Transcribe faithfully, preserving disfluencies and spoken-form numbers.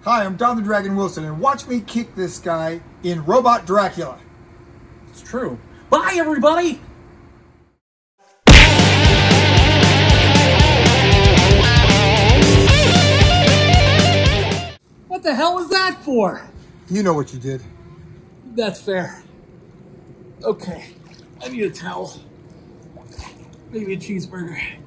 Hi, I'm Don the Dragon Wilson, and watch me kick this guy in Robot Dracula. It's true. Bye, everybody! What the hell was that for? You know what you did. That's fair. Okay, I need a towel. Maybe a cheeseburger.